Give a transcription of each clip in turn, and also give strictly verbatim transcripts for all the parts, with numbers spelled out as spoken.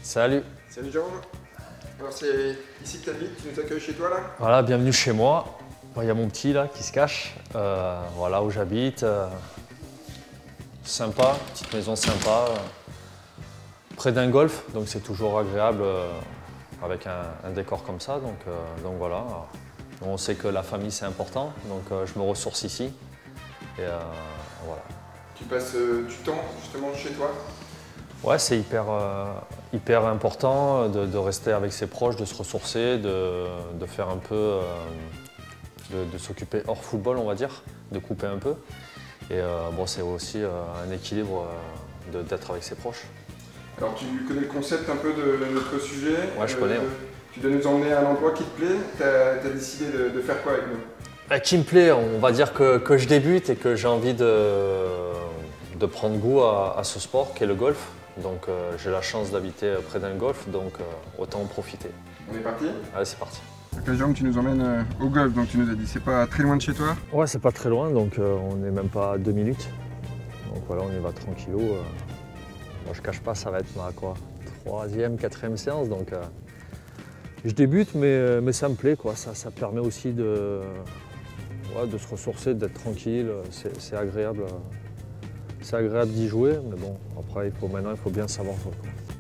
Salut. Salut Jérôme. Alors c'est ici que tu habites, tu nous accueilles chez toi là? Voilà, bienvenue chez moi. Il y a mon petit là qui se cache. Euh, voilà où j'habite. Euh, sympa, petite maison sympa. Euh, près d'un golf, donc c'est toujours agréable euh, avec un, un décor comme ça. Donc, euh, donc voilà. Alors, on sait que la famille c'est important, donc euh, je me ressource ici. Et euh, voilà. Tu passes euh, du temps justement chez toi? Ouais, c'est hyper, euh, hyper important de, de rester avec ses proches, de se ressourcer, de, de faire un peu, euh, de, de s'occuper hors football, on va dire, de couper un peu. Et euh, bon, c'est aussi euh, un équilibre euh, d'être avec ses proches. Alors tu connais le concept un peu de notre sujet? Ouais, je connais. Euh, Ouais. Tu dois nous emmener à un endroit qui te plaît. Tu as, as décidé de, de faire quoi avec nous? Bah, qui me plaît, on va dire que, que je débute et que j'ai envie de, de prendre goût à, à ce sport qu'est le golf. Donc euh, j'ai la chance d'habiter près d'un golf, donc euh, autant en profiter. On est parti? Allez, c'est parti. Donc là, Jérôme, tu nous emmènes euh, au golf, donc tu nous as dit c'est pas très loin de chez toi? Ouais, c'est pas très loin, donc euh, on n'est même pas à deux minutes. Donc voilà, on y va tranquillou. Euh. Moi je cache pas, ça va être ma quoi, troisième, quatrième séance, donc euh, je débute, mais, mais ça me plaît, quoi. Ça, ça permet aussi de, ouais, de se ressourcer, d'être tranquille, c'est agréable. Euh. C'est agréable d'y jouer, mais bon, après, il faut, maintenant, il faut bien savoir jouer.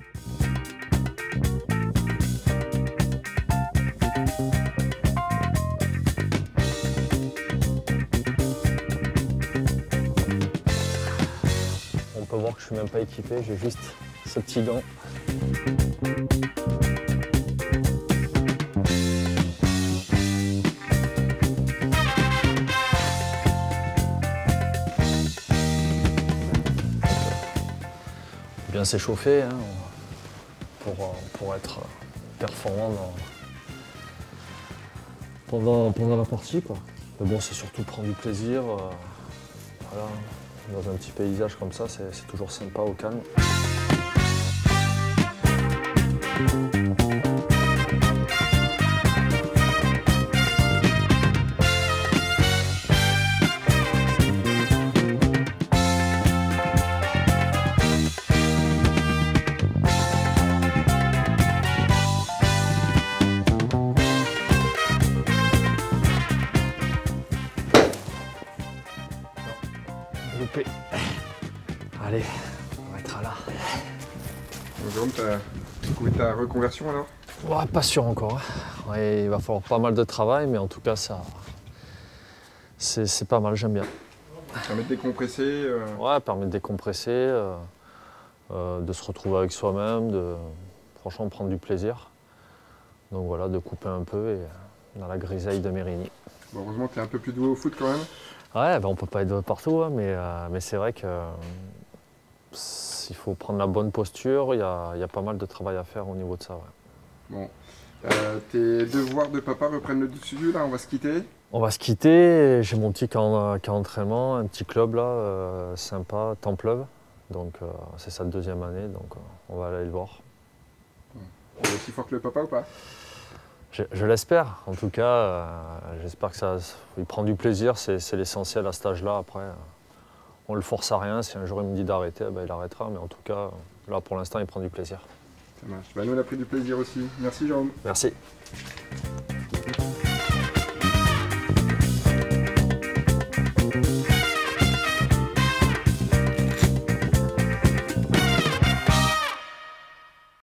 On peut voir que je ne suis même pas équipé, j'ai juste ce petit gant. Bien s'échauffer hein, pour, pour être performant dans, pendant, pendant la partie, quoi. Mais bon, c'est surtout prendre du plaisir. Euh, voilà, dans un petit paysage comme ça, c'est toujours sympa au calme. Loupé. Allez, on va être là. Donc, Jérôme, tu as trouvé ta reconversion alors? Ouais, pas sûr encore. Ouais, il va falloir pas mal de travail, mais en tout cas, ça, c'est pas mal, j'aime bien. Ça permet de décompresser euh... Ouais, permet de décompresser, euh, euh, de se retrouver avec soi-même, de franchement prendre du plaisir. Donc voilà, de couper un peu et, dans la grisaille de Mérigny. Bon, heureusement que tu es un peu plus doué au foot quand même. Ouais, ben on peut pas être partout, hein, mais, euh, mais c'est vrai que euh, il faut prendre la bonne posture, il y a, y a pas mal de travail à faire au niveau de ça. Ouais. Bon, euh, tes devoirs de papa reprennent le dessus, là, on va se quitter. On va se quitter, j'ai mon petit camp, camp d'entraînement, un petit club là, euh, sympa, Templeuve. Donc euh, c'est sa deuxième année, donc euh, on va aller le voir. Il est aussi fort que le papa ou pas? Je, je l'espère, en tout cas, euh, j'espère que ça, il prend du plaisir, c'est l'essentiel à cet âge-là. Après, euh, on le force à rien, si un jour il me dit d'arrêter, ben, il arrêtera, mais en tout cas, là pour l'instant, il prend du plaisir. Ça marche. Bah, nous on a pris du plaisir aussi. Merci Jérôme. Merci.